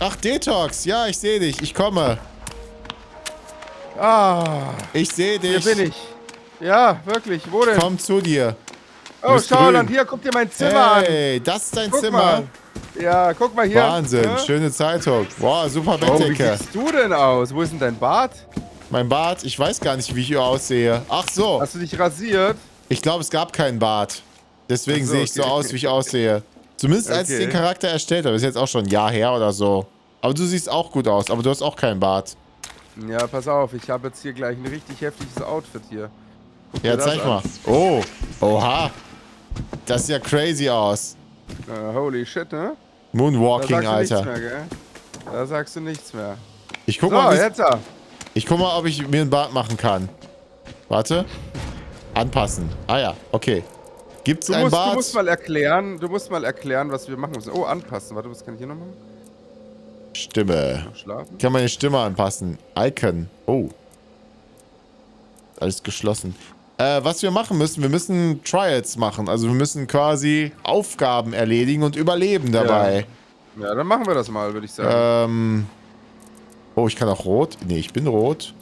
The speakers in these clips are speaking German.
Ach, Detox. Ja, ich sehe dich. Ich komme. Ah. Ich sehe dich. Hier bin ich. Ja, wirklich. Wo denn? Komm zu dir. Oh, Schauland, hier, guck dir mein Zimmer an. Hey, das ist dein Guck Zimmer. Mal. Ja, guck mal hier. Wahnsinn, ja? schöne Zeitung. Wow, super Oh, wie Bettdecke. siehst du denn aus? Wo ist denn dein Bart? Mein Bart, ich weiß gar nicht, wie ich hier aussehe. Ach so. Hast du dich rasiert? Ich glaube, es gab keinen Bart. Deswegen sehe ich so aus, wie ich aussehe. Zumindest als ich den Charakter erstellt habe. Ist jetzt auch schon ein Jahr her oder so. Aber du siehst auch gut aus, aber du hast auch keinen Bart. Ja, pass auf, ich habe jetzt hier gleich ein richtig heftiges Outfit hier. Ja, zeig mal. Oh, oha. Das sieht ja crazy aus. Holy shit, ne? Moonwalking, Alter. Da sagst du nichts mehr, gell? Da sagst du nichts mehr. Ich guck mal, ob ich mir einen Bart machen kann. Warte. Anpassen. Ah ja, okay. Gibt's einen Bart? Du musst mal erklären, was wir machen müssen. Oh, anpassen. Warte, was kann ich hier noch machen? Stimme. Schlafen? Ich kann meine Stimme anpassen. Icon. Oh. Alles geschlossen. Was wir machen müssen, wir müssen Trials machen. Also wir müssen quasi Aufgaben erledigen und überleben dabei. Ja, dann machen wir das mal, würde ich sagen. Oh, ich kann auch rot. Nee, ich bin rot.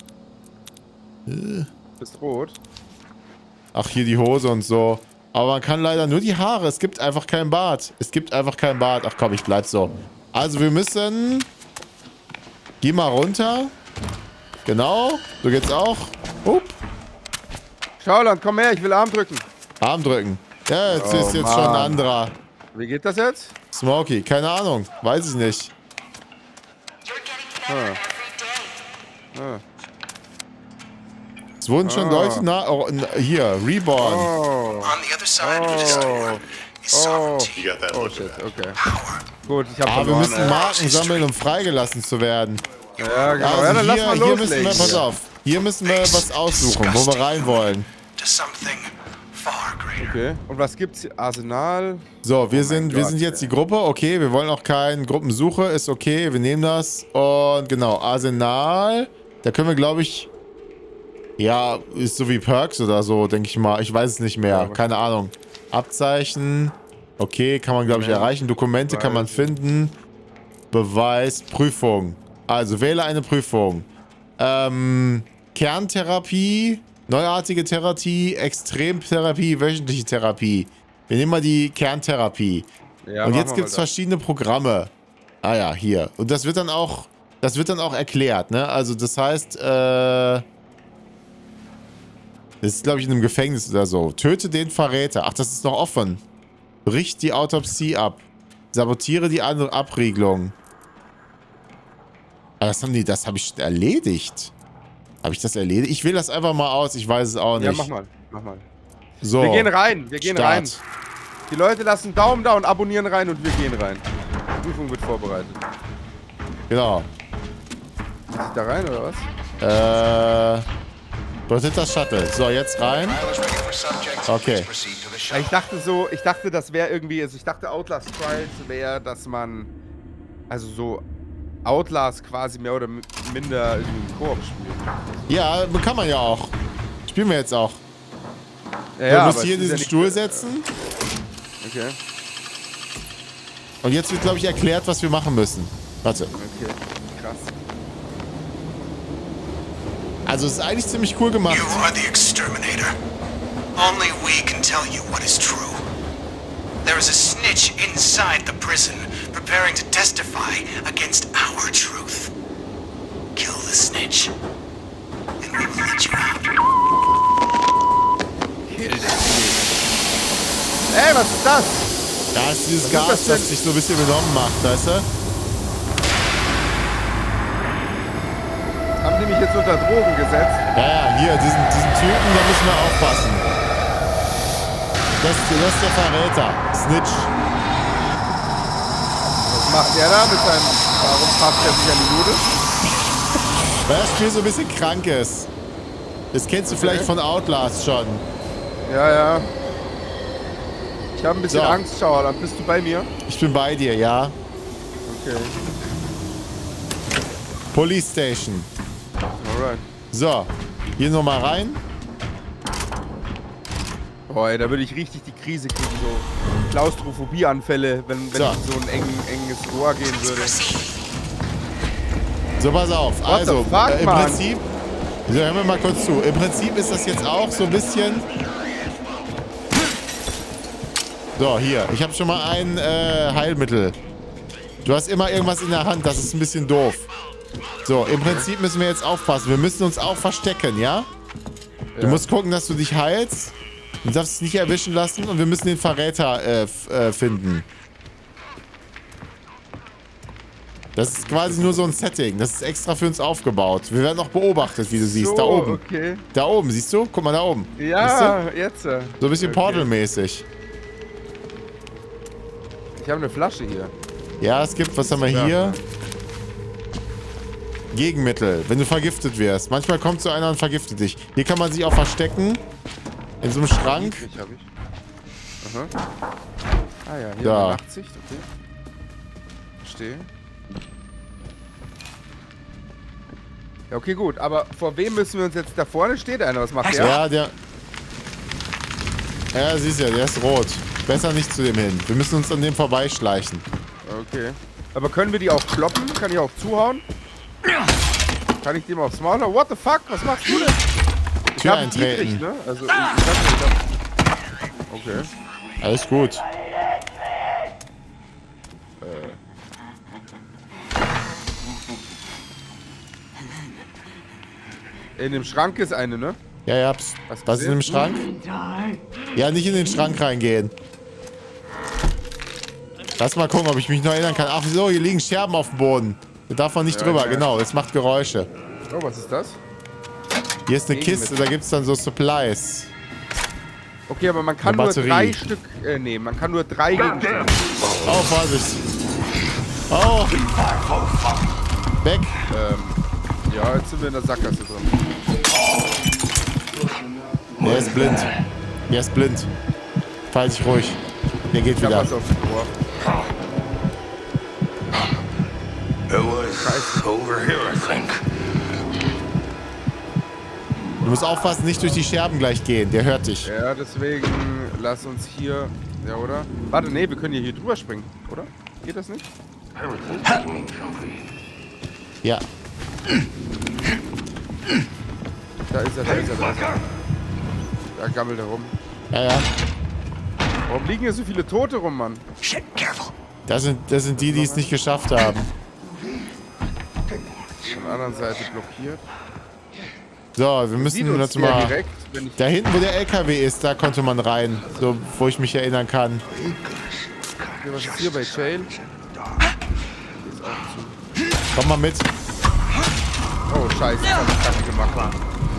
Bist rot? Ach, hier die Hose und so. Aber man kann leider nur die Haare. Es gibt einfach keinen Bart. Es gibt einfach keinen Bart. Ach komm, ich bleib so. Also wir müssen... Geh mal runter. Genau. So geht's auch. Hup. Schauland, komm her, ich will Arm drücken. Arm drücken. Ja, jetzt ist jetzt schon ein anderer. Wie geht das jetzt? Smokey, keine Ahnung. Weiß ich nicht. Es wurden schon Leute hier, Reborn. Oh shit, okay. Gut, ich hab wir müssen Marken sammeln, um freigelassen zu werden. Ja, genau. Also ja, dann lass mal hier loslegen. müssen wir, pass auf, hier müssen wir was aussuchen, wo wir rein wollen. Okay, und was gibt's hier? Arsenal? So, wir sind jetzt die Gruppe, okay, wir wollen auch keine Gruppensuche, ist okay, wir nehmen das. Und genau, Arsenal, da können wir, glaube ich, ja, ist so wie Perks oder so, denke ich mal, ich weiß es nicht mehr, keine Ahnung. Abzeichen, okay, kann man, glaube ich, erreichen, Dokumente kann man finden, Beweis, Prüfung. Also, wähle eine Prüfung. Kerntherapie, neuartige Therapie, Extremtherapie, wöchentliche Therapie. Wir nehmen mal die Kerntherapie. Ja, und jetzt gibt es verschiedene Programme. Ah ja, hier. Und das wird dann auch erklärt, ne? Also das heißt, das ist, glaube ich, in einem Gefängnis oder so. Töte den Verräter. Ach, das ist noch offen. Bricht die Autopsie ab. Sabotiere die andere Abriegelung. Ah, das habe ich schon erledigt. Habe ich das erledigt? Ich wähle das einfach mal aus. Ich weiß es auch nicht. Ja, mach mal. So. Wir gehen rein. Rein. Die Leute lassen Daumen da und abonnieren rein und wir gehen rein. Die Prüfung wird vorbereitet. Genau. Muss ich da rein oder was? Bedeutet das Shuttle. So, jetzt rein. Okay. Ich dachte, das wäre irgendwie, also ich dachte Outlast Trials wäre, dass man, also so Outlast quasi mehr oder minder irgendwie im Koop spielt. Ja, kann man ja auch. Spielen wir jetzt auch. Ja, du musst hier diesen Stuhl setzen. Okay. Und jetzt wird, glaube ich, erklärt, was wir machen müssen. Warte. Okay, krass. Also, es ist eigentlich ziemlich cool gemacht. You are the exterminator. Only we can tell you what is true. There is a snitch inside the prison, preparing to testify against our truth. Kill the snitch, and we will let you out. Ey, was ist das? Da ist dieses Gas, das sich so ein bisschen benommen macht, weißt du? Haben die mich jetzt unter Drogen gesetzt? Ja, hier, diesen Typen, da müssen wir aufpassen. Das ist der Verräter. Snitch. Was macht der da mit seinem... Warum passt er sich an die Nude? Weil das Spiel so ein bisschen krank ist. Das kennst du vielleicht von Outlast schon. Ja. Ich habe ein bisschen Angst, Schauer. Dann bist du bei mir? Ich bin bei dir, ja. Okay. Police Station. Alright. So, hier nochmal rein. Boah, ey, da würde ich richtig die Krise kriegen, so Klaustrophobie-Anfälle, wenn ich so ein enges Rohr gehen würde. So, pass auf. What Also, the fuck, im Mann? Prinzip... So, hören wir mal kurz zu. Im Prinzip ist das jetzt auch so ein bisschen... So, hier. Ich habe schon mal ein Heilmittel. Du hast immer irgendwas in der Hand. Das ist ein bisschen doof. So, im Prinzip müssen wir jetzt aufpassen. Wir müssen uns auch verstecken, ja? Du musst gucken, dass du dich heilst. Du darfst es nicht erwischen lassen. Und wir müssen den Verräter finden. Das ist quasi nur so ein Setting. Das ist extra für uns aufgebaut. Wir werden auch beobachtet, wie du siehst. Da oben. Okay. Da oben, siehst du? Guck mal da oben. Ja, jetzt. So ein bisschen Portal-mäßig. Ich habe eine Flasche hier. Ja, es gibt, was haben wir hier? Gegenmittel, wenn du vergiftet wirst. Manchmal kommt so einer und vergiftet dich. Hier kann man sich auch verstecken. In so einem Schrank. Hab ich. Aha. Ah ja, hier Da. Nachtsicht, okay. Verstehe. Ja, okay, gut. Aber vor wem müssen wir uns jetzt... Da vorne steht einer. Was macht der? Ja, der... Ja, siehst du ja, der ist rot. Besser nicht zu dem hin. Wir müssen uns an dem vorbeischleichen. Okay. Aber können wir die auch kloppen? Kann ich auch zuhauen? Kann ich dem aufs Maul hauen? What the fuck? Was machst du denn? Ich Tür hab einen eintreten. Dietrich, ne? Also, okay. Alles gut. In dem Schrank ist eine, ne? Ja, ja. Hast du Was ist in dem Schrank? Ja, nicht in den Schrank reingehen. Lass mal gucken, ob ich mich noch erinnern kann. Ach so, hier liegen Scherben auf dem Boden. Da darf man nicht drüber. Ja. Genau, das macht Geräusche. Oh, was ist das? Hier ist eine Kiste, da gibt es dann so Supplies. Okay, aber man kann Eine nur Batterie. 3 Stück nehmen. Man kann nur 3 Gegenstände. Oh, Vorsicht. Oh. Weg. Ja, jetzt sind wir in der Sackgasse drin. Der ist blind. Der ist blind. Fall dich ruhig. Der geht Ich hab wieder. was auf dem Ohr. It was over here, I think. Du musst aufpassen, nicht durch die Scherben gleich gehen. Der hört dich. Ja, deswegen lass uns hier... Ja, oder? Warte, nee, wir können hier drüber springen, oder? Geht das nicht? Ja. Da ist er, da ist er, da ist er. Da gammelt er rum. Ja, ja. Warum liegen hier so viele Tote rum, Mann? Shit, careful. Das sind die, die es nicht geschafft haben. Von der anderen Seite blockiert. So, wir Sieht müssen uns jetzt der mal... direkt, wenn ich... Da hinten, wo der LKW ist, da konnte man rein. So, wo ich mich erinnern kann. Okay, was ist hier bei Jail? Hier ist auch zu. Komm mal mit. Oh, scheiße, das hab ich kacke gemacht.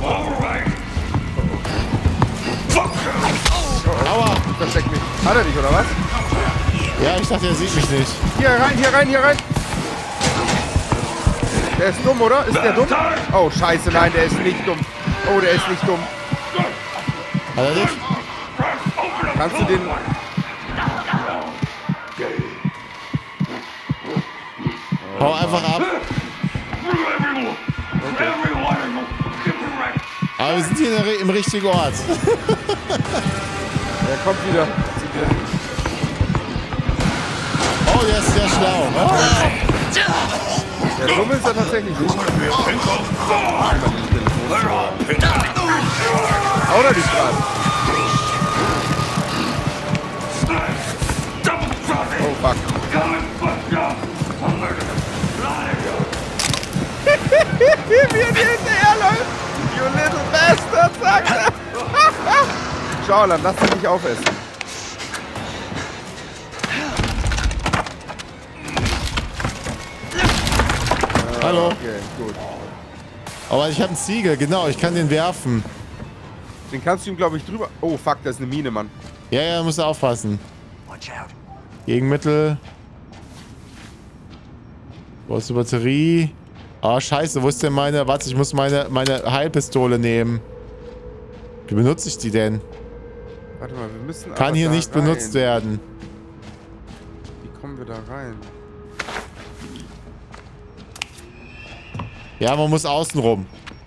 Aua! Ich versteck mich. Hat er dich, oder was? Ja, ich dachte, er sieht mich nicht. Hier rein, hier rein, hier rein! Der ist dumm, oder? Ist der dumm? Oh, scheiße, nein, der ist nicht dumm. Oh, der ist nicht dumm. Hat er dich? Kannst du den... Hau einfach ab. Aber wir sind hier im richtigen Ort. Der kommt wieder. Oh, der ist sehr schlau. Oh. Der dumm ist er tatsächlich nicht. Haut er dich gerade? Oh, fuck. Wie er dir hinterherläuft. You little bastard, sagt er. Schau, dann lass dich nicht aufessen. Hallo. Okay, gut. Aber ich habe einen Ziegel, genau, ich kann den werfen. Den kannst du ihm, glaube ich, drüber... Oh, fuck, das ist eine Mine, Mann. Ja, ja, musst du aufpassen. Watch out. Gegenmittel. Wo ist die Batterie? Ah, scheiße, wo ist denn meine... Warte, ich muss meine Heilpistole nehmen. Wie benutze ich die denn? Warte mal, wir müssen... Kann aber hier da nicht rein. benutzt werden. Wie kommen wir da rein? Ja, man muss außen rum.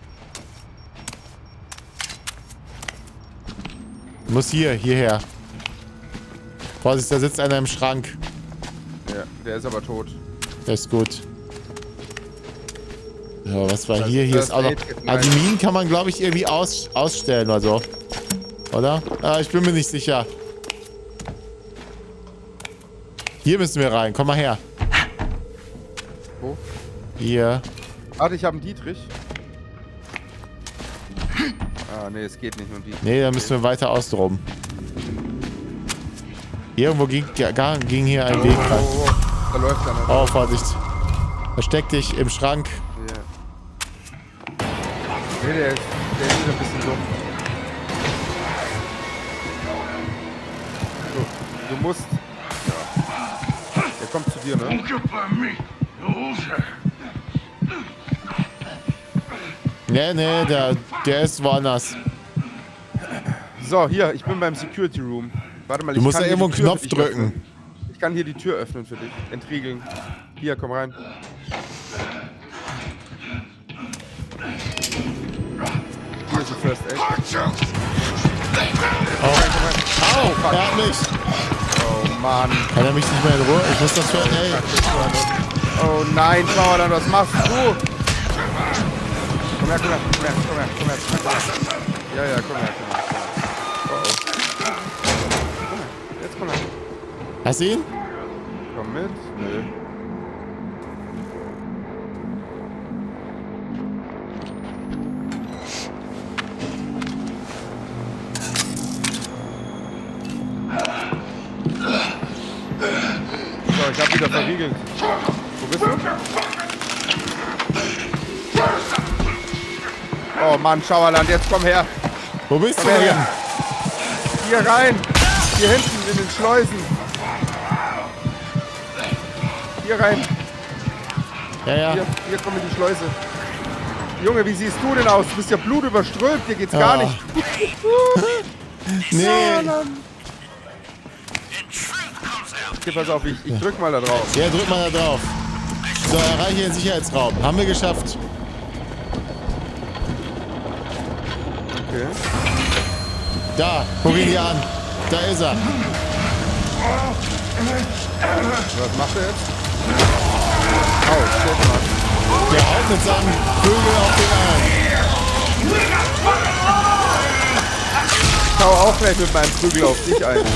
Muss hierher. Vorsicht, da sitzt einer im Schrank. Ja, der ist aber tot. Der ist gut. Ja, was war hier? Hier ist auch noch... Ah, die Minen kann man, glaube ich, irgendwie ausstellen oder so. Oder? Ah, ich bin mir nicht sicher. Hier müssen wir rein. Komm mal her. Wo? Hier. Warte, ich habe einen Dietrich. Ah, nee, es geht nicht nur Dietrich. Nee, da müssen wir weiter außen. Irgendwo ging hier ein Weg rein. Oh, da läuft einer. Oh, Vorsicht. Versteck dich im Schrank. Ja. Nee, der ist wieder ein bisschen dumm. So, du musst... Ja. Der kommt zu dir, ne? Nee, der ist woanders. So, hier, ich bin beim Security Room. Warte mal, Du musst da irgendwo einen Knopf drücken. Öffnen. Ich kann hier die Tür öffnen für dich. Entriegeln. Hier, komm rein. Hier ist die First Aid. Oh. Au, fuck. Er hat mich. Oh, Mann. Kann er mich nicht mehr in Ruhe? Ich muss das hören, ey. Oh nein, Schauerland, was machst du? Komm her. Ja, komm her. Oh. Komm her, jetzt komm her. Hast du ihn? Komm mit. Nö. So, ich hab wieder verriegelt. Wo bist du? Oh Mann, Schauerland, jetzt komm her. Wo bist Komm du her denn? Hier rein. Hier hinten in den Schleusen. Hier rein. Ja. Hier kommen die Schleuse. Junge, wie siehst du denn aus? Du bist ja blutüberströmt. Dir geht's gar nicht. Nee. Okay, pass auf, ich drück mal da drauf. Ja, drück mal da drauf. So, erreiche den Sicherheitsraum. Haben wir geschafft. Okay. Da, guck ihn dir an. Da ist er. Was macht er jetzt? Oh, shit, Mann. Der haut mit seinem Vögel auf den Arm. Ich hau auch gleich mit meinem Prügel auf dich ein.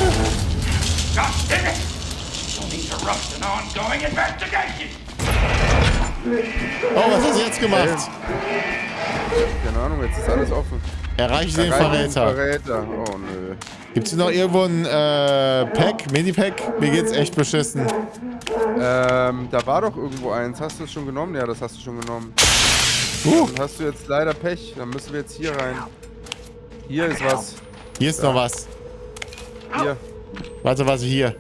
Oh, was hast du jetzt gemacht? Keine Ahnung, jetzt ist alles offen. Erreiche den Verräter. Oh, nö. Gibt's hier noch irgendwo ein Pack, Mini-Pack? Mir geht's echt beschissen. Da war doch irgendwo eins. Hast du es schon genommen? Ja, das hast du schon genommen. Dann hast du jetzt leider Pech. Dann müssen wir jetzt hier rein. Hier ist was. Hier ist noch was. Hier. Warte, was hier?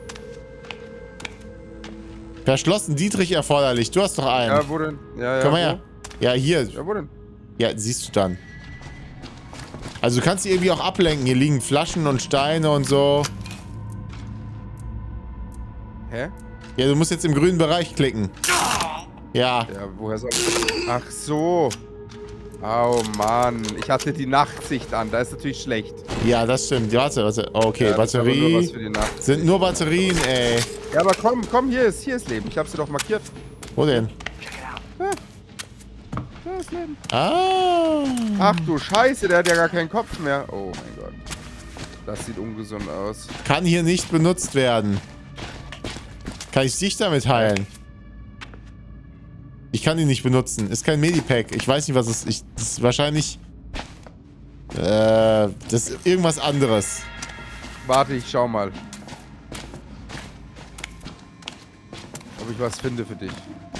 Verschlossen Dietrich erforderlich. Du hast doch einen. Ja, wo denn? Ja, Komm mal her. Ja, hier. Ja, wo denn? Ja, siehst du dann. Also du kannst die irgendwie auch ablenken. Hier liegen Flaschen und Steine und so. Hä? Ja, du musst jetzt im grünen Bereich klicken. Ja. Ja, woher soll ich... Ach so. Oh Mann, ich hatte die Nachtsicht an. Da ist natürlich schlecht. Ja, das stimmt. Warte. Okay, Ja, das ist aber nur was Batterie. für die Nacht. Sind nur Batterien, ey. Ja, aber komm, hier ist Leben. Ich hab's dir doch markiert. Wo denn? Da ist Leben. Ah. Ach du Scheiße, der hat ja gar keinen Kopf mehr. Oh mein Gott. Das sieht ungesund aus. Kann hier nicht benutzt werden. Kann ich dich damit heilen? Ich kann ihn nicht benutzen. Ist kein Medipack. Ich weiß nicht, was es ist. Das ist wahrscheinlich... das ist irgendwas anderes. Warte, ich schau mal. Ob ich was finde für dich.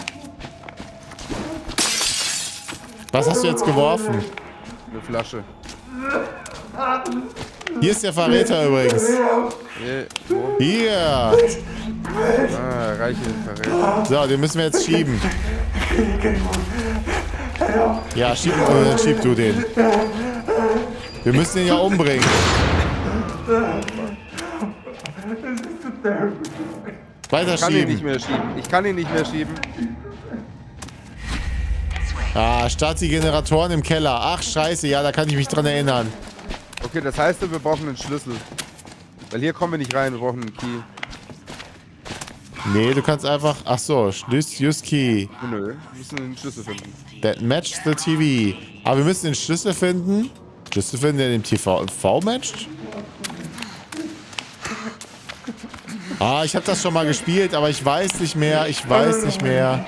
Was hast du jetzt geworfen? Eine Flasche. Hier ist der Verräter übrigens. Wo? Hier. Ah, reiche Verräter. So, den müssen wir jetzt schieben. Ja, schieb du den. Wir müssen ihn ja umbringen. Weiter Ich kann ihn nicht schieben. mehr schieben. Ich kann ihn nicht mehr schieben. Ah, start die Generatoren im Keller. Ach, scheiße. Ja, da kann ich mich dran erinnern. Okay, das heißt, wir brauchen einen Schlüssel. Weil hier kommen wir nicht rein. Wir brauchen einen Key. Nee, du kannst einfach... Ach so, use key. Nö, wir müssen den Schlüssel finden. That matches the TV. Aber wir müssen den Schlüssel finden. Schlüssel finden, der dem TV matcht? Ah, ich habe das schon mal gespielt, aber ich weiß nicht mehr. Ich weiß nicht mehr.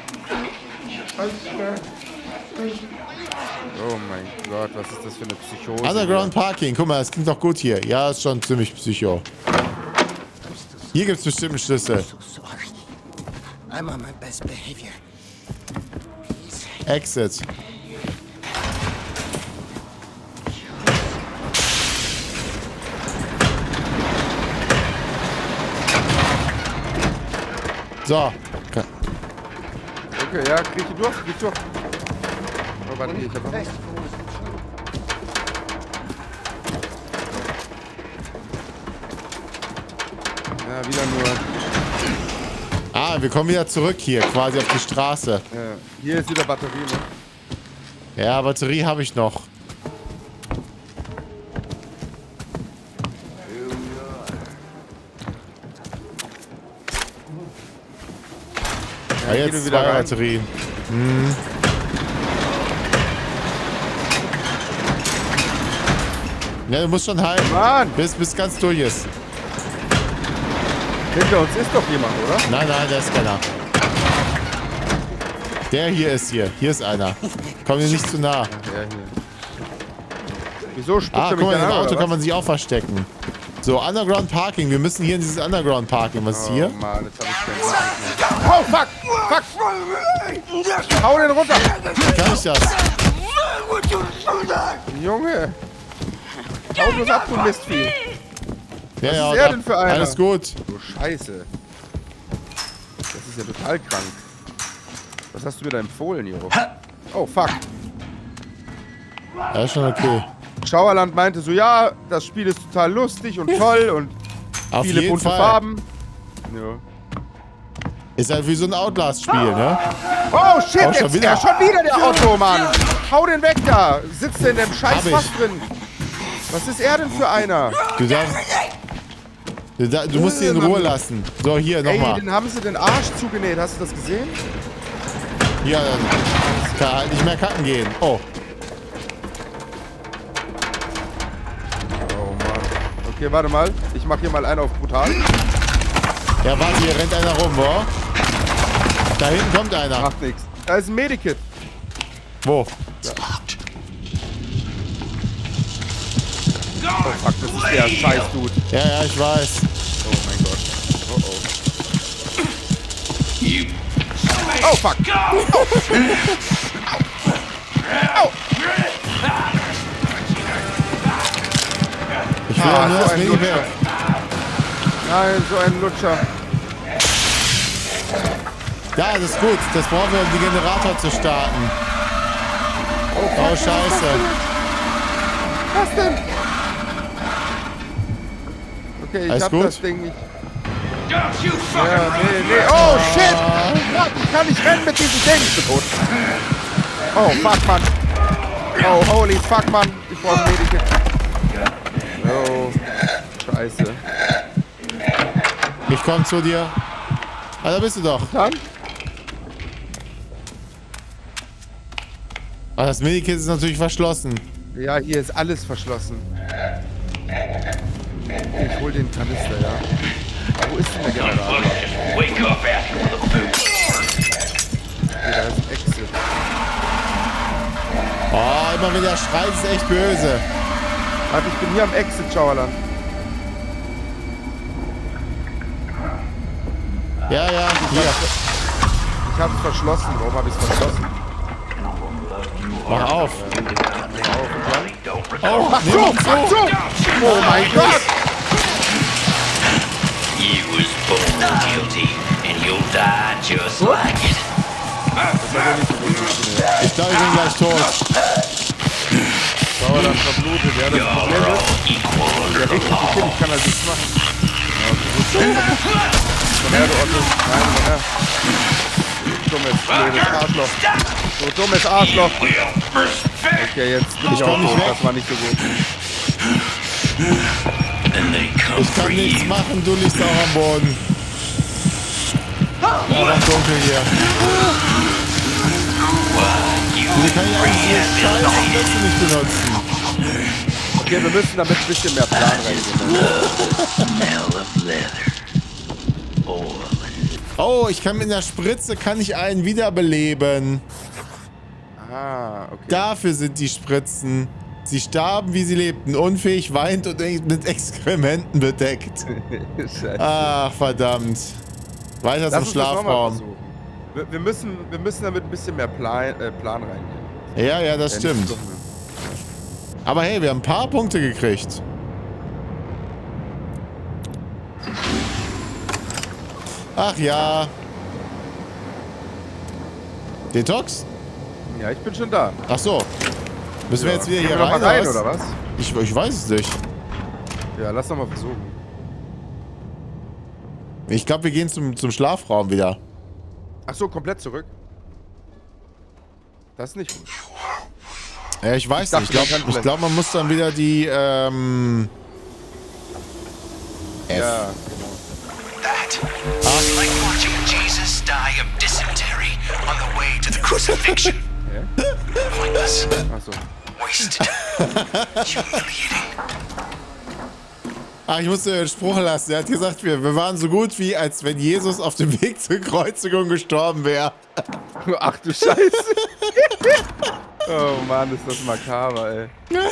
Oh mein Gott, was ist das für eine Psychose? Underground Parking. Guck mal, das klingt doch gut hier. Ja, ist schon ziemlich psycho. Hier gibt es bestimmt einen Schlüssel. I'm on my best behavior. Exit. So. Okay, ja, krieg ich durch, Oh, warte, hier, ich hab noch was. Ja, wieder nur. Ah, wir kommen wieder zurück hier, quasi auf die Straße. Ja, hier ist wieder Batterie, ne? Ja, Batterie habe ich noch. Ja, geh jetzt du wieder zwei rein. Batterien. Hm. Ja, du musst schon halten, Mann! bis ganz durch ist. Hinter uns ist doch jemand, oder? Nein, nein, da ist keiner. Der hier ist hier. Hier ist einer. Komm dir nicht zu nah. Ja, hier. Wieso spuckt Ah, er guck mich mal, dann im an, Auto oder kann man sich auch verstecken. So, Underground Parking. Wir müssen hier in dieses Underground Parking. Was ist was? hier? Oh Mann, jetzt hab ich keinen Bock mehr. Oh, fuck! Fuck! Hau den runter! Wie kann ich das? Junge! Hau bloß ab, du Mistvieh! Ja, ja, ist er denn für einer? alles gut. Du Scheiße. Das ist ja total krank. Was hast du mir da empfohlen, Juro? Oh, fuck. Ja, ist schon okay. Schauerland meinte so, ja, das Spiel ist total lustig und toll und Auf viele jeden bunte Fall. Farben. Ja. Ist halt wie so ein Outlast-Spiel, ne? Oh, shit, Oh, schon jetzt wieder. schon wieder der Otto, Mann. Hau den weg da. Sitzt der in dem scheiß Hab ich. Fass drin. Was ist er denn für einer? Du musst ihn in Ruhe lassen. So, hier, Ey, nochmal. den haben sie den Arsch zugenäht. Hast du das gesehen? Hier, dann kann halt nicht mehr kacken gehen. Oh. Oh, Mann. Okay, warte mal. Ich mach hier mal einen auf brutal. Ja, warte, hier rennt einer rum, wo? Da hinten kommt einer. Macht nix. Da ist ein Medikit. Wo? Oh, fuck, das ist der Scheiß-Dude. Ja, ja, ich weiß. Oh mein Gott. Oh, oh. Oh, fuck. Oh. Ich will ja nur so das ein Mini Lutscher. weg. Nein, so ein Lutscher. Ja, das ist gut. Das brauchen wir, um den Generator zu starten. Oh, scheiße. Was denn? Okay, ich Alles hab gut? das Ding nicht. Ja, nee. Oh, shit! Fuck, ich kann nicht rennen mit diesem Ding. Ich bin tot. Oh, fuck, Mann. Oh, holy fuck, Mann. Ich brauche ein Medikit. Oh, scheiße. Ich komm zu dir. Ah, da bist du doch. Dann? Ah, das Medikit ist natürlich verschlossen. Ja, hier ist alles verschlossen. Ich hol den Kanister, ja. Wo ist denn der Generator? Wake up after the food. Okay, da ist ein Exit. Oh, immer wenn der schreit, ist echt böse. Warte, ich bin hier am Exit, Schauerland. Ja, ja, hier. Ich hab's verschlossen. Warum hab ich's verschlossen? Mach auf. Don't Oh, Mach nee, zu! mach Mach zu. zu! Oh mein Gott! You was born guilty, and you'll die just like it. Ich glaube, ich bin gleich tot. Schauerland verblutet. Ja, das You're Problem all ist, equal under der the regt sich law. hin. Ich kann halt nichts machen. Komm her, du Otto. Nein, komm her. Dummes, blödes Arschloch. So dummes Arschloch. Okay, jetzt bin ich auch komm nicht tot. weg. Das war nicht so gut. And they come Ich kann for nichts you. machen, du liegst auch am Boden. Aber dunkel hier. Wieso kann ich eigentlich diese scheiß Spritze nicht benutzen? Okay, wir müssen damit ein bisschen mehr Plan reingehen. Oh, ich kann mit einer Spritze einen wiederbeleben. Ah, okay. Dafür sind die Spritzen. Sie starben, wie sie lebten, unfähig, weint und mit Exkrementen bedeckt. Scheiße. Ach, verdammt. Weiter zum Schlafraum. Wir müssen damit ein bisschen mehr Plan reingehen. Ja, das stimmt. Aber hey, wir haben ein paar Punkte gekriegt. Ach ja. Detox? Ja, ich bin schon da. Ach so. Müssen wir jetzt wieder hier rein oder was? Ich weiß es nicht. Ja, lass doch mal versuchen. Ich glaube, wir gehen zum Schlafraum wieder. Ach so, komplett zurück. Das ist nicht gut. Ja, ich weiß nicht. Ich glaube, man muss dann wieder die, F. Ja, genau. That is like watching Jesus die of dysentery on the way to the crucifixion. Pointless. Ach so. Wasted. Humiliating. Ach, ich musste den Spruch lassen. Er hat gesagt, wir waren so gut wie, als wenn Jesus auf dem Weg zur Kreuzigung gestorben wäre. Ach du Scheiße. Oh Mann, ist das makaber, ey.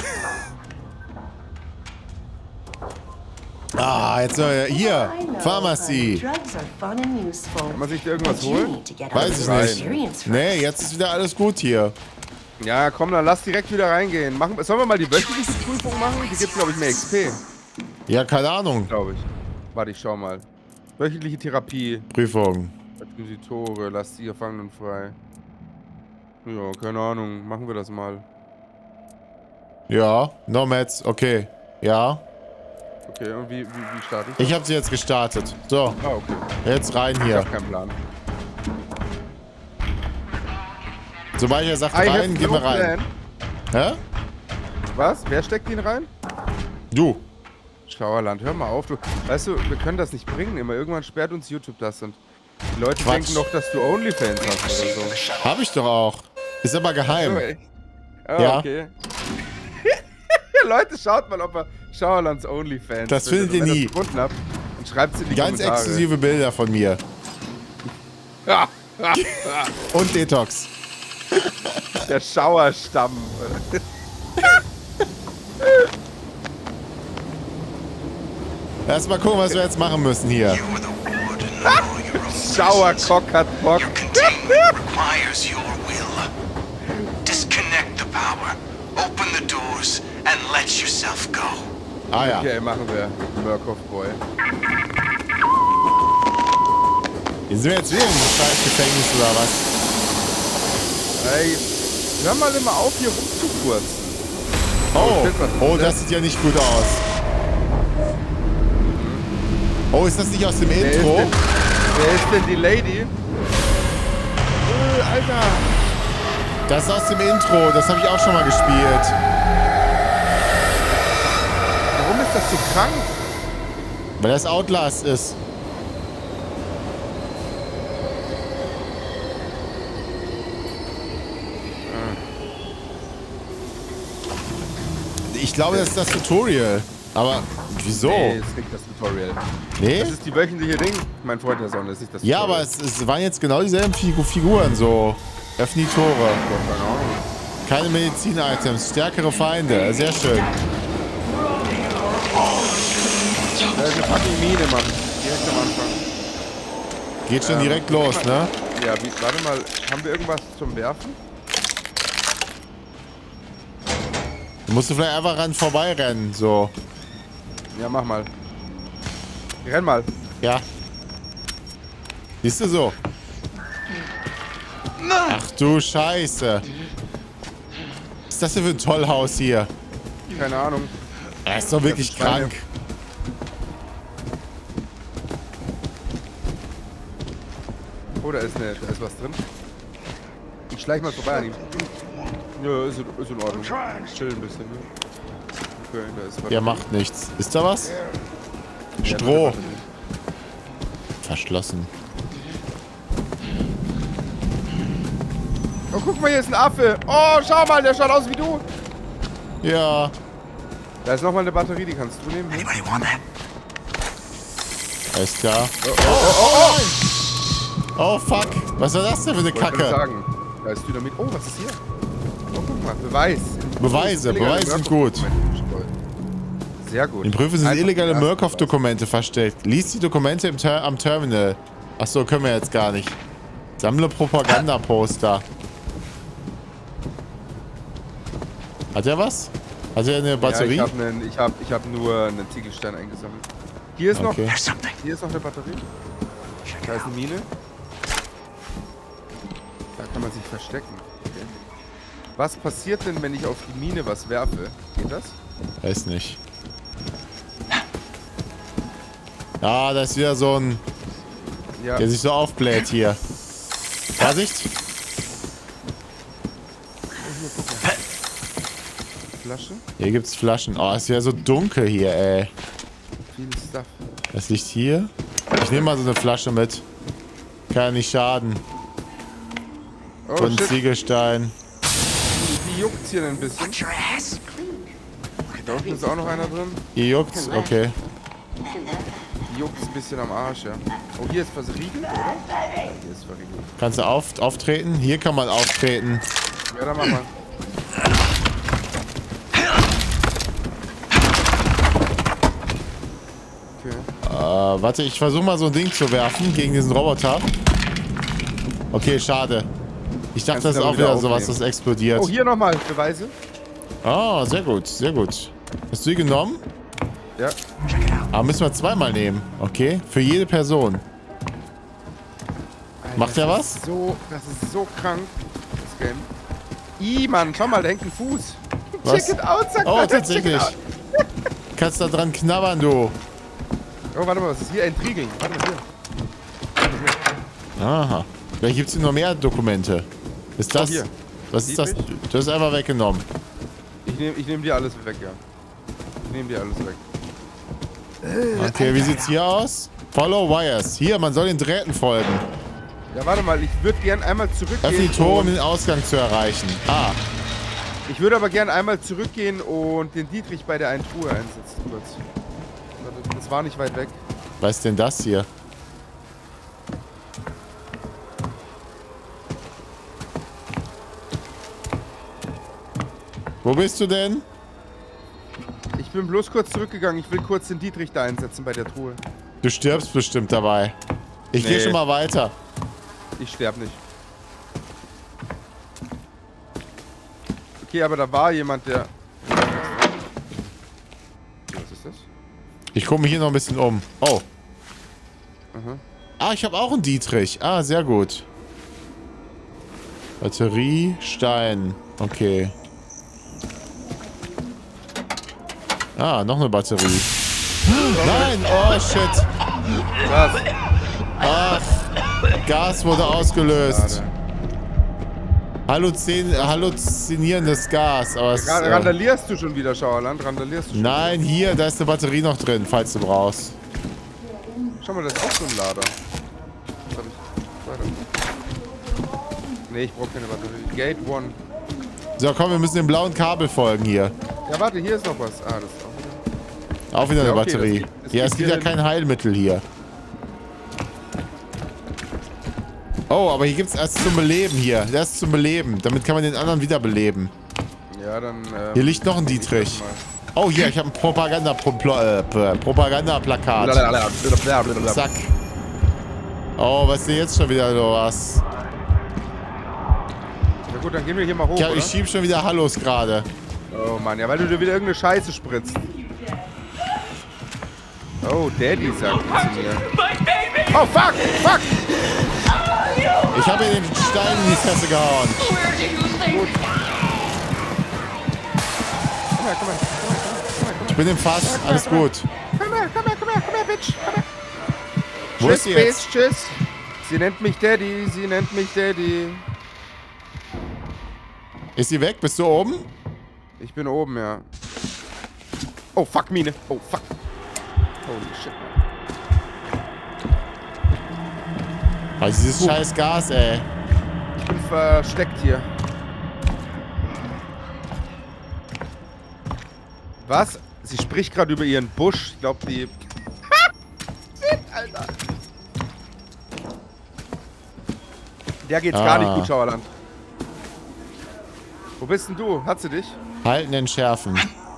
Ah, jetzt hier, Pharmacy. Kann man sich da irgendwas holen? Weiß ich nicht. Nee, jetzt ist wieder alles gut hier. Ja, komm, dann lass direkt wieder reingehen. Sollen wir mal die wöchentliche Prüfung machen? Die gibt, glaube ich, mehr XP. Ja, keine Ahnung. Glaube ich. Warte, ich schau mal. Wöchentliche Therapie. Prüfung. Öffnen Sie Tore, lasst die Gefangenen frei. Ja, keine Ahnung. Machen wir das mal. Ja, Nomads, okay. Ja. Okay, und wie starte ich? Ich habe sie jetzt gestartet. So. Ah, okay. Jetzt rein hier. Ich hab keinen Plan. Sobald er sagt rein, gehen wir rein. Hä? Was? Wer steckt ihn rein? Du. Schauerland, hör mal auf. Weißt du, wir können das nicht bringen. Immer irgendwann sperrt uns YouTube das und die Leute Quatsch. denken doch, dass du Onlyfans hast oder so. Hab ich doch auch. Ist aber geheim. So, echt? Oh, Ja. Okay. Leute, schaut mal, ob er Schauerlands Onlyfans Das findet ihr nie. Gefunden habt, und schreibt es in die Ganz Kommentare. exklusive Bilder von mir. Und Detox. Der Schauerstamm. Erst mal gucken, was wir jetzt machen müssen hier. Schauerkock hat Bock. Your containment requires your will. Disconnect the power, open the doors, and let yourself go. Ah ja. Okay, machen wir. Murkoff Boy. Hier sind wir jetzt wieder im Gefängnis oder was? Ey, hör mal immer auf, hier rumzufurzen. Oh, das sieht ja nicht gut aus. Oh, ist das nicht aus dem Intro? Wer ist denn die Lady? Alter. Das ist aus dem Intro, das habe ich auch schon mal gespielt. Warum ist das so krank? Weil das Outlast ist. Ich glaube, das ist das Tutorial. Aber wieso? Nee, das ist nicht das Tutorial. Nee? Das ist die wöchentliche Ding, mein Freund der Sonne, das ist nicht das Ja, Tutorial. aber es waren jetzt genau dieselben Figuren, so. Öffne die Tore. Keine Ahnung. Keine Medizin-Items, stärkere Feinde. Sehr schön. Da ist eine fucking Mine, Mann. Direkt am Anfang. Geht schon direkt los, ne? Ja, warte mal, haben wir irgendwas zum Werfen? Du musst vielleicht einfach ran vorbeirennen, so. Ja, mach mal. Renn mal. Ja. Siehst du so? Ach du Scheiße. Was ist das denn für ein Tollhaus hier? Keine Ahnung. Er ist doch wirklich krank. Oh, da ist was drin. Ich schleich mal vorbei an ihm. Ja, ist in Ordnung. Chill ein bisschen. Ne? Okay, da ist was. Der macht nichts. Ist da was? Ja, Stroh. da ist Verschlossen. Oh, guck mal, hier ist ein Affe. Oh, schau mal, der schaut aus wie du. Ja. Da ist nochmal eine Batterie, die kannst du nehmen. Anybody want that? Alles klar. Oh. Oh, fuck. Was war das denn für eine Wollte ich Kacke? sagen. Da ist Dynamit. Oh, was ist hier? Oh, guck mal, Beweis. Beweise sind gut. Sehr gut. In Prüfen sind Einfach illegale den ersten Murkoff-Dokumente versteckt. Lies die Dokumente am Terminal. Achso, können wir jetzt gar nicht. Sammle Propagandaposter. Hat er was? Hat er eine Batterie? Ja, ich hab nur einen Ziegelstein eingesammelt. Hier ist noch, Okay. hier ist noch eine Batterie. Da ist eine Mine. Da kann man sich verstecken. Okay. Was passiert denn, wenn ich auf die Mine was werfe? Geht das? Weiß nicht. Ah, da ist wieder so ein, Ja. der sich so aufbläht hier. Vorsicht! Flasche. Hier gibt's Flaschen. Oh, es ist ja so dunkel hier, ey. Viel Stuff. Was liegt hier? Ich nehme mal so eine Flasche mit. Kann ja nicht schaden. Oh, Von shit. Ziegelstein. Die juckt's hier ein bisschen. Your ass. Da unten ist auch noch einer drin. Hier juckt's? Okay. Die juckt's ein bisschen am Arsch, ja. Oh, hier ist verriegelt, oder? Ja, hier ist verriegelt. Kannst du auftreten? Hier kann man auftreten. Ja, dann mach mal. Okay. Warte, ich versuche mal so ein Ding zu werfen gegen diesen Roboter. Okay, schade. Ich dachte, Kannst das ist du auch aber wieder wieder sowas, aufnehmen. das explodiert. Oh, hier nochmal Beweise. Ah, sehr gut, sehr gut. Hast du die genommen? Ja. Aber müssen wir zweimal nehmen. Okay, für jede Person. Alter, Macht der das was? ist das ist so krank, das Game. Mann, schau mal, da hängt ein Fuß. Was? Check it out, sagt Oh, man. tatsächlich. Check it out. Kannst da dran knabbern, du. Oh, warte mal, was ist hier? Entriegeln. Warte mal hier. Aha. Vielleicht gibt es hier noch mehr Dokumente. Ist das... hier. Was ist das? Das ist einfach weggenommen. Ich nehm dir alles weg, ja. Ich nehme dir alles weg. Okay, wie sieht's hier aus? Follow Wires. Hier, man soll den Drähten folgen. Ja, warte mal, ich würde gern einmal zurückgehen. Öffne die Tore, um und- den Ausgang zu erreichen. Ah, Ich würde aber gern einmal zurückgehen und den Dietrich bei der einen Truhe einsetzen, kurz. Das war nicht weit weg. was ist denn das hier? Wo bist du denn? Ich bin bloß kurz zurückgegangen. Ich will kurz den Dietrich da einsetzen bei der Truhe. Du stirbst bestimmt dabei. Ich gehe Nee. schon mal weiter. Ich sterb nicht. Okay, aber da war jemand, der... Was ist das? Ich gucke mich hier noch ein bisschen um. Oh. Aha. Ah, ich habe auch einen Dietrich. Ah, sehr gut. Batterie, Stein. Okay. Ah, noch eine Batterie. Nein! Oh, shit. Was? Ach, Gas wurde ausgelöst. Halluzinierendes Gas. Aber es, Randalierst du schon wieder, Schauerland? Randalierst du schon nein, hier, da ist eine Batterie noch drin, falls du brauchst. wieder? Schau mal, das ist auch so ein Lader. Was hab ich? Weiter. Nee, ich brauche keine Batterie. Gate 1. So, komm, wir müssen dem blauen Kabel folgen hier. Ja, warte, hier ist noch was. Ah, das ist auch wieder... Auch wieder eine Ja, okay, Batterie. das Ja, geht es gibt ja hier kein Heilmittel hier. Oh, aber hier gibt es erst zum Beleben hier. Das ist zum Beleben. Damit kann man den anderen wiederbeleben. Ja, dann... Hier liegt noch ein Dietrich. Oh, hier, ich habe ein Propagandaplakat. Zack. Oh, was ist denn jetzt schon wieder los? Na gut, dann gehen wir hier mal hoch, Ich oder? schieb schon wieder Hallos gerade. Oh Mann, ja, weil du dir wieder irgendeine Scheiße spritzt. Oh, Daddy sagt zu mir. Oh, fuck! Fuck! Ich habe ihr den Stein in die Fresse gehauen. Komm her, komm her. Ich bin im Fass. Alles gut. Komm her, Bitch. Komm her. Wo Tschüss, ist sie jetzt? Bitch, tschüss. Sie nennt mich Daddy. Ist sie weg? Bist du oben? Ich bin oben, ja. Oh, fuck, Mine. Oh, fuck. Holy shit, man. Oh, dieses scheiß Gas, ey. Ich bin versteckt hier. Was? Sie spricht gerade über ihren Busch. Ich glaube, die... Alter. Der geht's gar nicht gut, Schauerland. Wo bist denn du? Hat sie dich? Halten, entschärfen.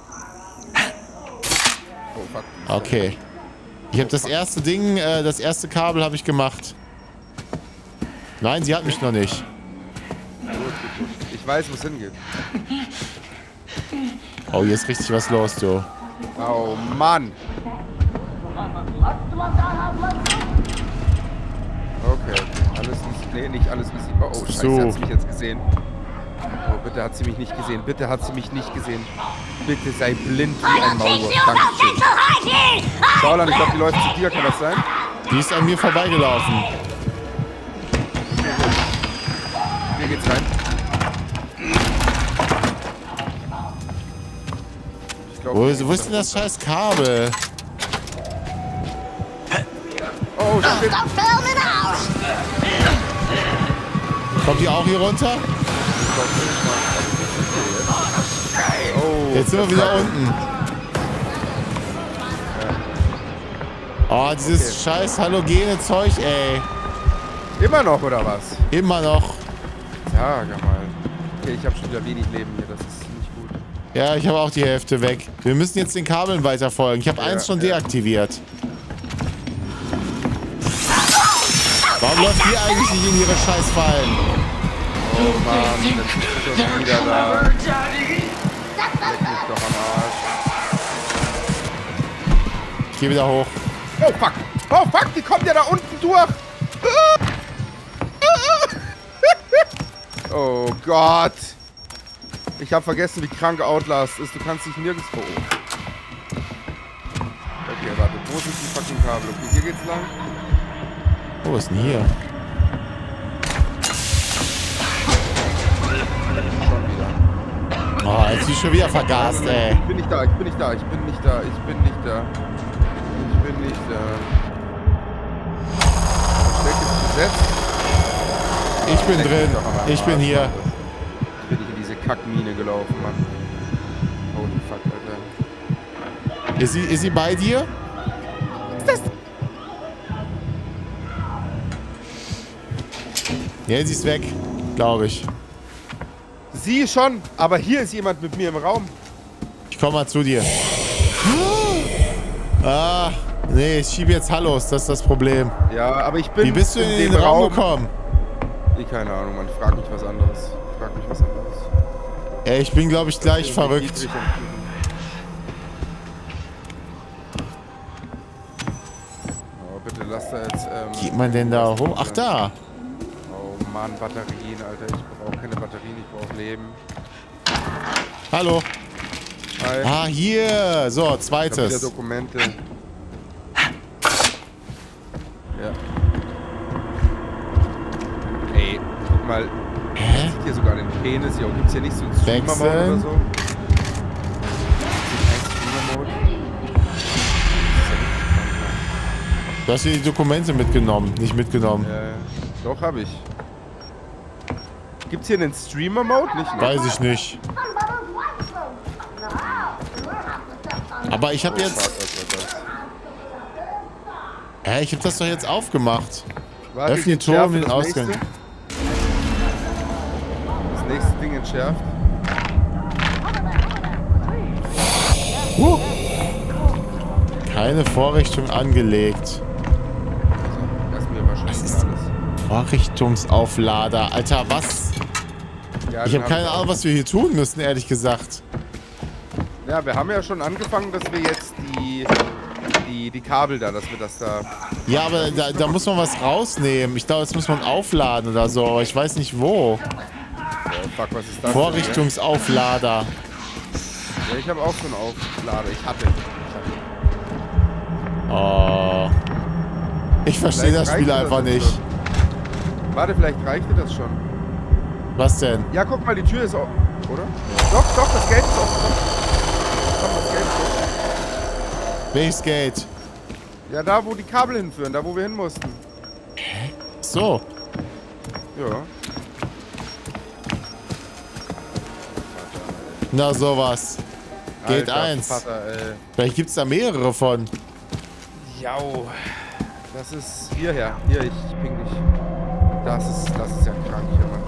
Oh, fuck. Okay. Ich habe das erste Ding, das erste Kabel habe ich gemacht. Nein, sie hat mich noch nicht. Gut. Ich weiß, wo es hingeht. Oh, hier ist richtig was los, du. Oh, Mann. Okay. Alles easy. Nee, nicht alles easy. Oh, scheiße, So. hat sie mich jetzt gesehen. Oh, bitte hat sie mich nicht gesehen. Bitte hat sie mich nicht gesehen. Bitte sei blind wie ein Maulwurf. Dankeschön. Schauerland, ich glaube, die läuft zu dir. Kann das sein? Die ist an mir vorbeigelaufen. Hier geht's rein. Ich glaub, Wo ist denn das scheiß Kabel? Oh, shit. Kommt die auch hier runter? Oh, Jetzt sind wir wieder unten. Oh, dieses scheiß halogene Zeug, ey. immer noch, oder was? Immer noch. Sag mal. Okay, ich habe schon wieder wenig Leben hier. Das ist nicht gut. Ja, ich habe auch die Hälfte weg. Wir müssen jetzt den Kabeln weiter folgen. Ich habe eins schon deaktiviert. Warum läuft die eigentlich nicht in ihre Scheißfallen? Oh Mann, jetzt ist sie schon wieder da. Leck mich doch am Arsch. Ich gehe wieder hoch. Oh fuck! Oh fuck, die kommt ja da unten durch! Oh Gott! Ich habe vergessen, wie krank Outlast ist. Du kannst dich nirgendwo... Okay, warte. Wo sind die fucking Kabel? Okay, hier geht's lang. Wo ist denn hier? Schon wieder. Oh, jetzt ist sie schon wieder vergast, ey. Ich bin nicht da, ich bin nicht da, ich bin nicht da, ich bin nicht da. Ich bin nicht da. Versteck ist besetzt. Ich bin drin. Ich bin hier. Jetzt bin ich in diese Kackmine gelaufen, Mann. Holy fuck, Alter. Ist sie bei dir? Ja, sie ist weg, glaube ich. Sie schon, aber hier ist jemand mit mir im Raum. Ich komme mal zu dir. Ah, nee, ich schiebe jetzt Hallos, das ist das Problem. Ja, aber ich bin Wie bist du in dem den Raum gekommen? Keine Ahnung, Mann. Frag mich was anderes. Frag mich was anderes. Ey, ich bin, glaube ich, gleich verrückt. Oh, bitte lass da jetzt... Geht man denn da hoch? Ach, da. Oh Mann, Batterien, Alter. Ich brauche keine Batterien, ich brauche Leben. Hallo. Hi. Ah, hier. So, Ich hab wieder zweites. Dokumente. Ja. Ey, guck mal. Hä? Sieht hier sogar den Penis. Jo, gibt's hier nicht so einen Streamer-Mode oder Wechseln. so? Kein Streamer-Mode? Du hast hier die Dokumente mitgenommen. Nicht mitgenommen. Doch, hab ich. Gibt's hier einen Streamer-Mode? Nicht, ne? Weiß ich nicht. Aber ich habe Oh, jetzt... fuck, was war das? Hä, ich habe das doch jetzt aufgemacht. Warte, Öffne ich die Tore um den entschärfe das Ausgang. nächste. Das nächste Ding entschärft. Keine Vorrichtung angelegt. Also, das ist mir wahrscheinlich Was ist alles. Vorrichtungsauflader. Alter, was? Ja, Ich den habe keine auch. Ahnung, was wir hier tun müssen, ehrlich gesagt. Ja, wir haben ja schon angefangen, dass wir jetzt die Kabel da, dass wir das da... Ja, aber da muss man was rausnehmen. Ich glaube, jetzt muss man aufladen oder so, aber ich weiß nicht wo. Oh, fuck, was ist das Vorrichtungsauflader. denn? Ja, ich habe auch so einen Auflader. Ich hatte. Oh. Ich verstehe das Spiel reicht einfach das nicht. schon. Warte, vielleicht reicht dir das schon. Was denn? Ja, guck mal, die Tür ist offen, oder? Doch, das Gate ist offen. Komm, das Gate ist offen. Welches Gate? Ja, da, wo die Kabel hinführen, da, wo wir hin mussten. So. Ja. Na sowas. Gate Alter 1. Vater, ey. Vielleicht gibt es da mehrere von. Jau. Das ist hierher. Hier, ich ping dich. Das ist ja krank hier, Mann.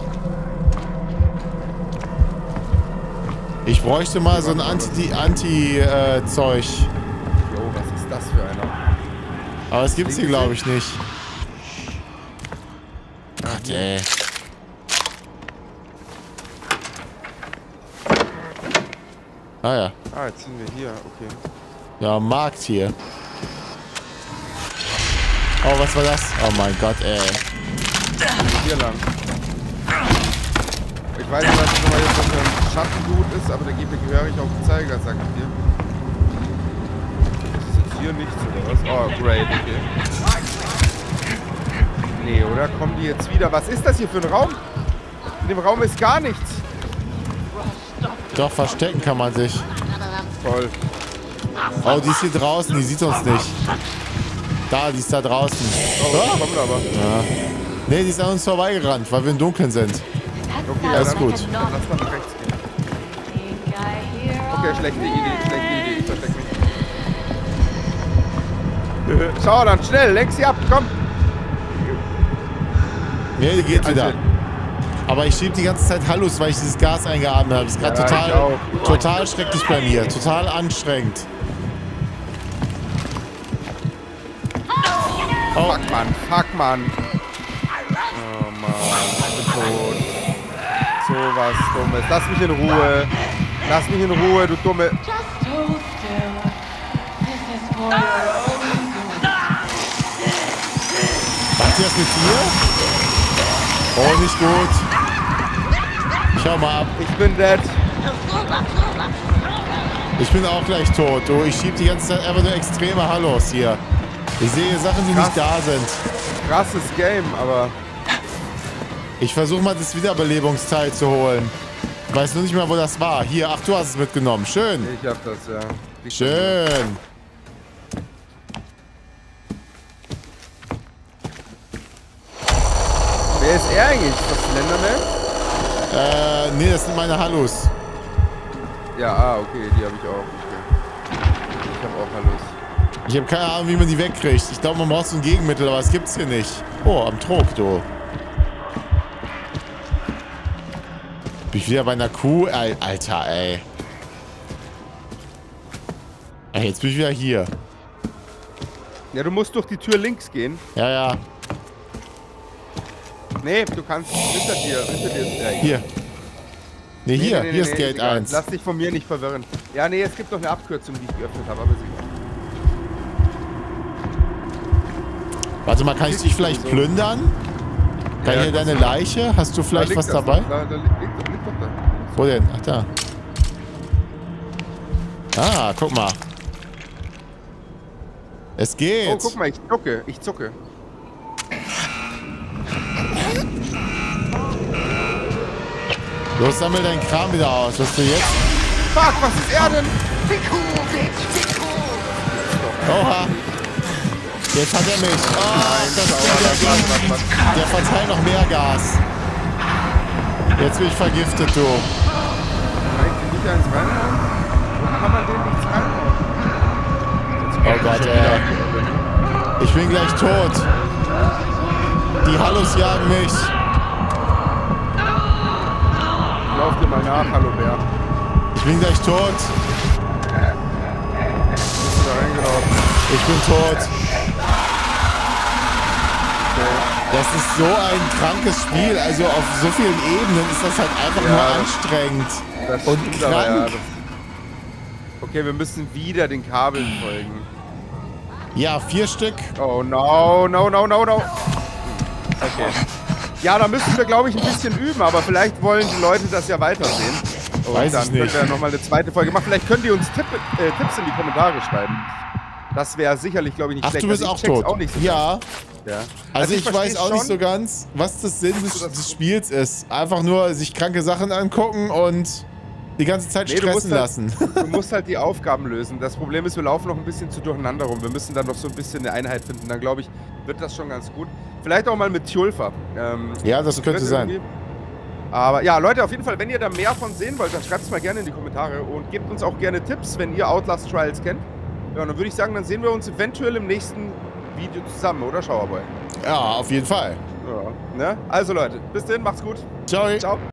Ich bräuchte mal so ein Anti-Zeug. Jo, was ist das für einer? Aber es gibt's hier, glaube ich, nicht. Gott, ey. Ah ja. Ah, jetzt sind wir hier, okay. Ja, Markt hier. Oh, was war das? Oh mein Gott, ey. Hier lang. Ich weiß nicht, was das nochmal jetzt für ein Schattenblut ist, aber der geht mir gehörig auf den Zeiger, sag ich dir. Das ist jetzt hier nichts oder was? Oh, great, okay. Nee, oder? Kommen die jetzt wieder? Was ist das hier für ein Raum? In dem Raum ist gar nichts. Doch, verstecken kann man sich. Toll. Oh, die ist hier draußen, die sieht uns nicht. Da, die ist da draußen. Oh, kommt aber. Ja. Nee, die ist an uns vorbeigerannt, weil wir im Dunkeln sind. Okay, Das ist gut. Dann lass mal nach rechts gehen. Okay, schlechte Idee, ich versteck mich. Schau dann, schnell, lenk sie ab, komm. Nee, die geht wieder. Aber ich schieb die ganze Zeit Hallus, weil ich dieses Gas eingeatmet habe. Das ist gerade total schrecklich bei mir. Total anstrengend. Oh. Fuck, Mann. Oh, Mann, ich bin tot. So was Dummes. Lass mich in Ruhe. Lass mich in Ruhe, du Dumme. Macht ihr das mit dir? Oh, nicht gut. Schau mal ab. Ich bin dead. Ich bin auch gleich tot. Du, ich schieb die ganze Zeit einfach nur extreme Hallos hier. Ich sehe Sachen, die nicht da sind. Krasses Game, aber... Ich versuche mal das Wiederbelebungsteil zu holen. Ich weiß nur nicht mehr, wo das war. Hier, ach, du hast es mitgenommen. Schön. Ich hab das, ja. Schön. Wer ist er eigentlich? Ist das Slenderman? Nee, das sind meine Hallus. Ja, okay, die habe ich auch. Okay. Ich habe auch Hallos. Ich habe keine Ahnung, wie man die wegkriegt. Ich glaube, man braucht so ein Gegenmittel, aber es gibt's hier nicht. Oh, am Trog, du. Bin ich wieder bei einer Kuh? Alter, ey. Ey, jetzt bin ich wieder hier. Ja, du musst durch die Tür links gehen. Ja, ja. Nee, du kannst hinter dir ist der. Hier. Nee, hier ist Gate egal. 1. Lass dich von mir nicht verwirren. Ja, nee, es gibt noch eine Abkürzung, die ich geöffnet habe, aber sicher. Warte mal, kann ich dich vielleicht plündern? Kann ich hier deine Leiche? Hast du vielleicht was dabei? Da liegt doch da. Wo denn? Ach, da. Ah, guck mal. Es geht. Oh, guck mal, ich zucke. Los, sammel deinen Kram wieder aus. Was du jetzt? Fuck, was ist er denn? Oha. Jetzt hat er mich. Oh, der verteilt noch mehr Gas. Jetzt bin ich vergiftet, du. Kann ich den nicht eins reinhauen? Wo kann man den nichts reinhauen? Oh Gott, ey. Ich bin gleich tot. Die Hallos jagen mich. Lauf dir mal nach, hallo Bär. Ich bin gleich tot. Bist du da reingelaufen? Ich bin tot. Das ist so ein krankes Spiel. Also auf so vielen Ebenen ist das halt einfach nur anstrengend. Das und stimmt krank. aber, ja. Okay, wir müssen wieder den Kabeln folgen. Ja, 4 Stück. Oh no. Okay. Ja, da müssen wir, glaube ich, ein bisschen üben, aber vielleicht wollen die Leute das ja weitersehen. Und Weiß dann ich nicht. können wir nochmal eine zweite Folge machen. Vielleicht könnt ihr uns Tipps in die Kommentare schreiben. Das wäre sicherlich, glaube ich, nicht Ach, schlecht. du bist Also auch ich check's tot. auch nicht so Ja. Ja. Also ich weiß versteh's auch nicht schon. so ganz, was das Sinn des Spiels ist. Einfach nur sich kranke Sachen angucken und die ganze Zeit stressen lassen. Du musst halt die Aufgaben lösen. Das Problem ist, wir laufen noch ein bisschen zu durcheinander rum. Wir müssen dann noch so ein bisschen eine Einheit finden. Dann, glaube ich, wird das schon ganz gut. Vielleicht auch mal mit Tjulfa. Ja, das könnte sein. Aber ja, Leute, auf jeden Fall, wenn ihr da mehr von sehen wollt, dann schreibt es mal gerne in die Kommentare und gebt uns auch gerne Tipps, wenn ihr Outlast Trials kennt. Ja, und dann würde ich sagen, dann sehen wir uns eventuell im nächsten Video zusammen, oder, Schauerboy? Ja, auf jeden Fall. Ja, ne? Also Leute, bis dahin, macht's gut. Ciao. Ciao.